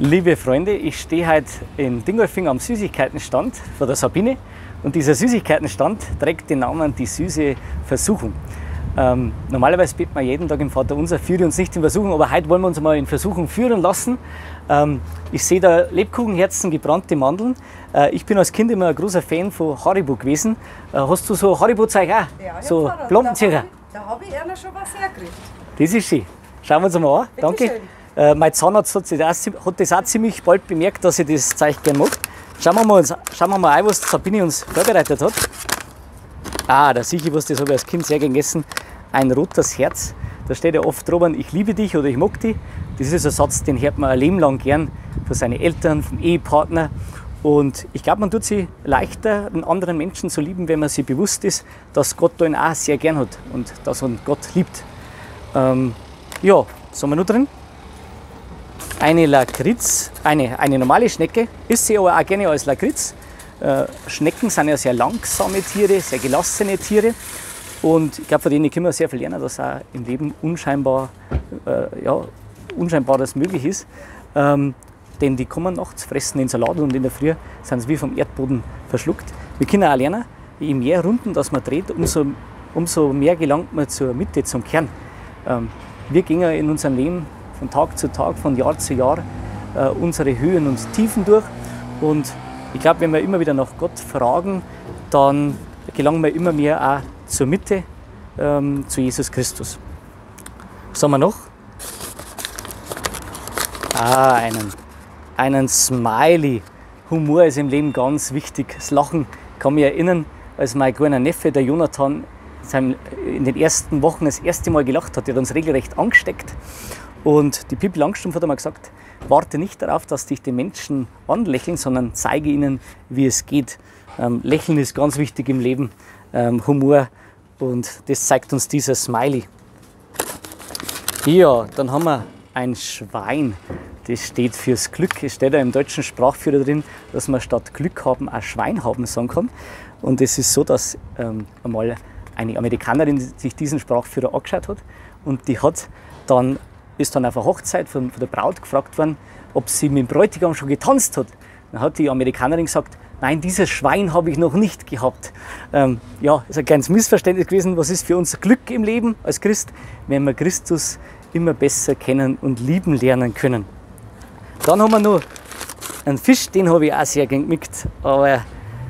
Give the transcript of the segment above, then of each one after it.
Liebe Freunde, ich stehe heute in Dingolfing am Süßigkeitenstand von der Sabine und dieser Süßigkeitenstand trägt den Namen Die süße Versuchung. Normalerweise beten wir jeden Tag im Vaterunser, führe uns nicht in Versuchung, aber heute wollen wir uns mal in Versuchung führen lassen. Ich sehe da Lebkuchenherzen, gebrannte Mandeln. Ich bin als Kind immer ein großer Fan von Haribo gewesen. Hast du so Haribo-Zeug auch? Ja, so Blombenzieher? Da habe ich einer schon was hergekriegt. Das ist schön. Schauen wir uns mal an. Danke. Mein Zahnarzt hat das auch ziemlich bald bemerkt, dass ich das Zeug gerne mag. Schauen wir mal ein, was Sabine uns vorbereitet hat. Da sehe ich was, das habe ich als Kind sehr gern gegessen. Ein rotes Herz. Da steht ja oft drüber, ich liebe dich oder ich mag dich. Das ist ein Satz, den hört man ein Leben lang gern von seinen Eltern, vom Ehepartner. Und ich glaube, man tut sich leichter, einen anderen Menschen zu lieben, wenn man sich bewusst ist, dass Gott ihn auch sehr gern hat und dass man Gott liebt. Ja, was haben wir noch drin? Eine Lakritz, eine normale Schnecke, isst sie aber auch gerne als Lakritz. Schnecken sind ja sehr langsame Tiere, sehr gelassene Tiere. Und ich glaube, von denen können wir sehr viel lernen, dass auch im Leben Unscheinbares möglich ist. Denn die kommen nachts, fressen den Salat und in der Früh sind sie wie vom Erdboden verschluckt. Wir können auch lernen, je mehr Runden das man dreht, umso mehr gelangt man zur Mitte, zum Kern. Wir gehen in unserem Leben von Tag zu Tag, von Jahr zu Jahr unsere Höhen und Tiefen durch. Und ich glaube, wenn wir immer wieder nach Gott fragen, dann gelangen wir immer mehr auch zur Mitte, zu Jesus Christus. Was haben wir noch? Einen Smiley. Humor ist im Leben ganz wichtig. Das Lachen, ich kann mich erinnern, als mein kleiner Neffe, der Jonathan, in den ersten Wochen das erste Mal gelacht hat, der hat uns regelrecht angesteckt. Und die Pippi Langstrumpf hat einmal gesagt, warte nicht darauf, dass dich die Menschen anlächeln, sondern zeige ihnen, wie es geht. Lächeln ist ganz wichtig im Leben, Humor, und das zeigt uns dieser Smiley. Ja, dann haben wir ein Schwein, das steht fürs Glück. Es steht ja im deutschen Sprachführer drin, dass man statt Glück haben auch Schwein haben sagen kann. Und es ist so, dass einmal eine Amerikanerin sich diesen Sprachführer angeschaut hat und die ist dann auf einer Hochzeit von der Braut gefragt worden, ob sie mit dem Bräutigam schon getanzt hat. Dann hat die Amerikanerin gesagt, nein, dieses Schwein habe ich noch nicht gehabt. Ja, ist ein kleines Missverständnis gewesen. Was ist für uns Glück im Leben als Christ, wenn wir Christus immer besser kennen und lieben lernen können. Dann haben wir noch einen Fisch, den habe ich auch sehr gern gemickt. Aber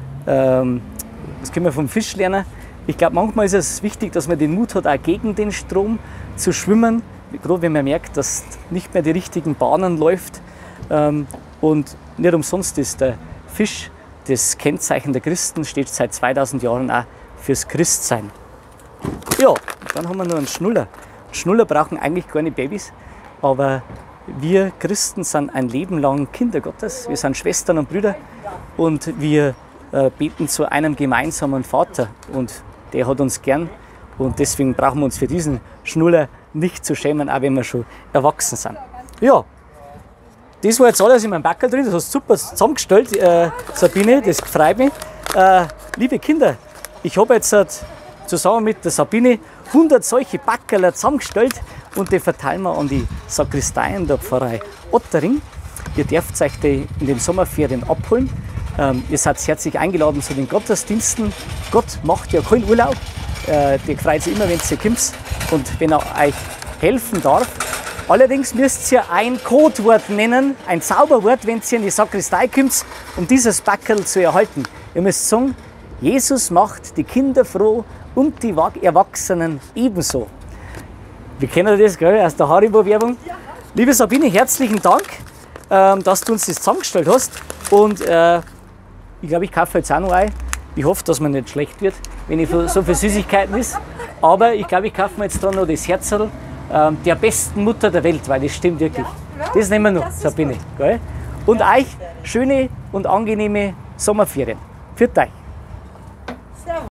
was können wir vom Fisch lernen? Ich glaube, manchmal ist es wichtig, dass man den Mut hat, auch gegen den Strom zu schwimmen. Gerade wenn man merkt, dass nicht mehr die richtigen Bahnen läuft. Und nicht umsonst ist der Fisch das Kennzeichen der Christen, steht seit 2000 Jahren auch fürs Christsein. Ja, dann haben wir noch einen Schnuller. Schnuller brauchen eigentlich keine Babys, aber wir Christen sind ein Leben lang Kinder Gottes. Wir sind Schwestern und Brüder und wir beten zu einem gemeinsamen Vater und der hat uns gern und deswegen brauchen wir uns für diesen Schnuller nicht zu schämen, auch wenn wir schon erwachsen sind. Ja, das war jetzt alles in meinem Backel drin, das hast du super zusammengestellt, Sabine, das freut mich. Liebe Kinder, ich habe jetzt zusammen mit der Sabine 100 solche Backerl zusammengestellt und die verteilen wir an die Sakristeien der Pfarrei Ottering. Ihr dürft euch die in den Sommerferien abholen. Ihr seid herzlich eingeladen zu den Gottesdiensten. Gott macht ja keinen Urlaub. Der freut sich immer, wenn ihr kommt und wenn er euch helfen darf. Allerdings müsst ihr ein Codewort nennen, ein Zauberwort, wenn ihr in die Sakristei kommt, um dieses Backerl zu erhalten. Ihr müsst sagen, Jesus macht die Kinder froh und die Erwachsenen ebenso. Wir kennen das, gell, aus der Haribo-Werbung. Ja. Liebe Sabine, herzlichen Dank, dass du uns das zusammengestellt hast. Und ich glaube, ich kaufe jetzt auch noch ein. Ich hoffe, dass mir nicht schlecht wird, wenn ich so viel Süßigkeiten ist. Aber ich glaube, ich kaufe mir jetzt da noch das Herzl der besten Mutter der Welt, weil das stimmt wirklich. Ja, das nehmen wir noch, Sabine. Gell? Und euch schöne und angenehme Sommerferien. Für euch.